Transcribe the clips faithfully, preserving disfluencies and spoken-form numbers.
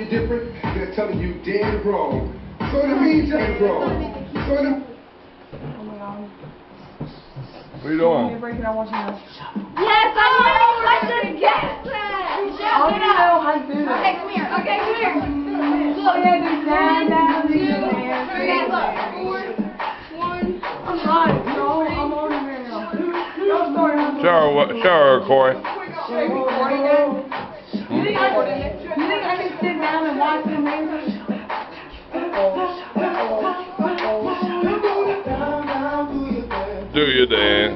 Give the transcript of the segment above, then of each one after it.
you different, they're telling you dead wrong. So in the meantime, bro. So in the... Oh my god. What are you doing? You're breaking out watching this. Yes, I know! I should guess that! I don't even know how to do this. Okay, come here. Okay, come here. Oh yeah, do down, down, do your Three, dance. four, one. I'm hot, so I'm on here now. Go start. Shower, what- shower, Corey. Are you recording it? You think I you think I can sit down and watch the movies? Do your dance.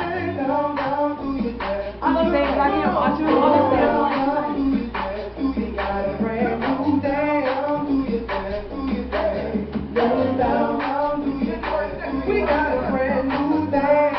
I love things I can't watch them. Obviously, I like We got a brand new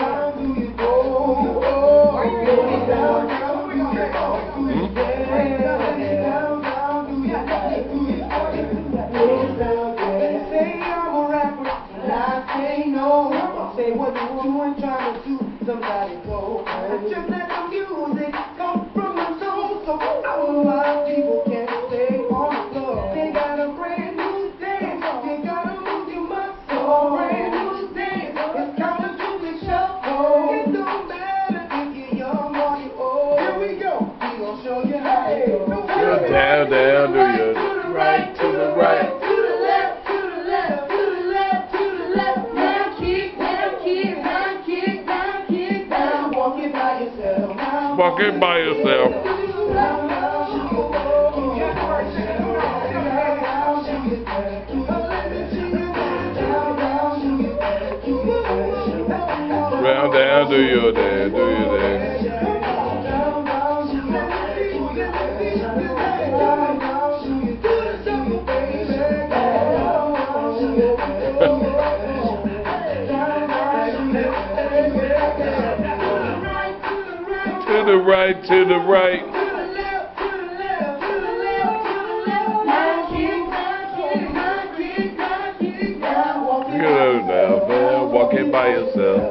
Say what you doing, trying to do somebody go. I just let the music come from my soul, so I don't know why people can't stay on the floor. They got a brand new dance, they gotta move your muscle. Brand new dance, it's kind of stupid shuffle. It don't matter if you're young or you're old. Here we go, we gon' show you how it goes. Down, down, do your right to the right. Walk it by yourself. Round down, do your dance, do your dance. To the right, to the right. You know now, man. Walk it by yourself.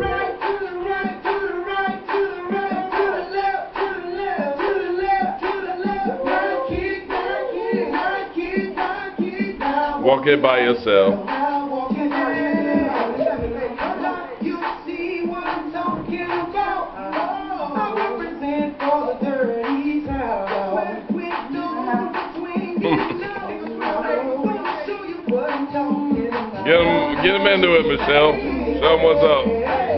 Walk it by yourself. Get him, get him into it, Michelle. Show him what's up.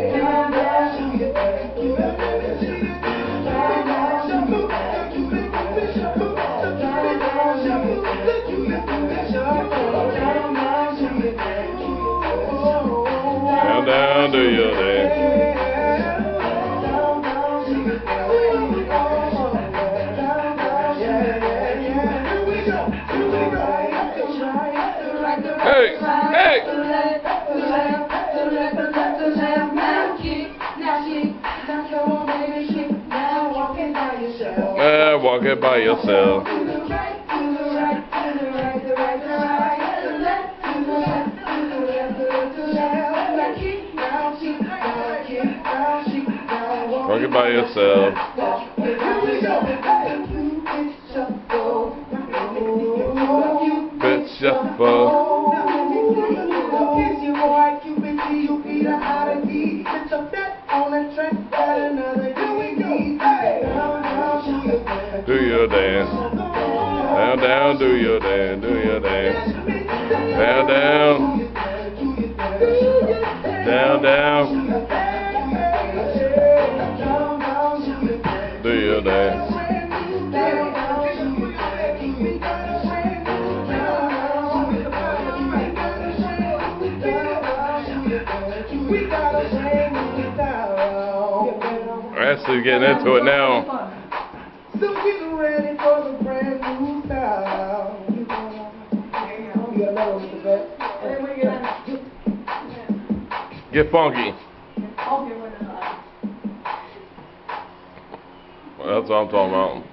Down, down, do your dance. Hey, hey! Uh, walk it by yourself. Walk it by yourself. Bit shuffle. Do your dance. Down, down, do your dance, do your dance. Down, down. Down, down. Do your dance. Ashley's getting into it now. So get ready for the brand new style. You got another one with the back? Get funky. Well, that's what I'm talking about.